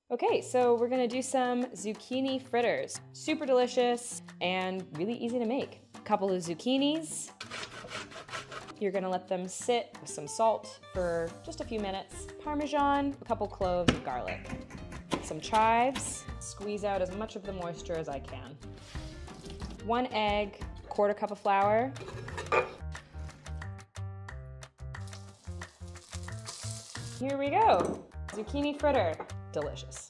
Okay, so we're gonna do some zucchini fritters. Super delicious and really easy to make. A couple of zucchinis. You're gonna let them sit with some salt for just a few minutes. Parmesan, a couple cloves of garlic. Some chives. Squeeze out as much of the moisture as I can. 1 egg, 1/4 cup of flour. Here we go. Zucchini fritter. Delicious.